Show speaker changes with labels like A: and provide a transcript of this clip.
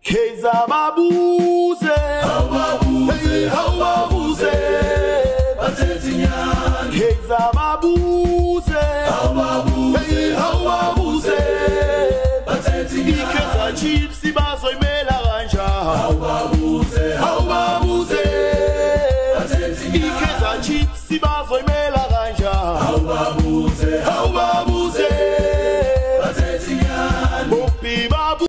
A: Keza babuze, hawabuze, batezinyani. Keza babuze, hawabuze, batezinyani. Ikeza chips bazoimela ganja, hawabuze, batezinyani. Ikeza chips bazoimela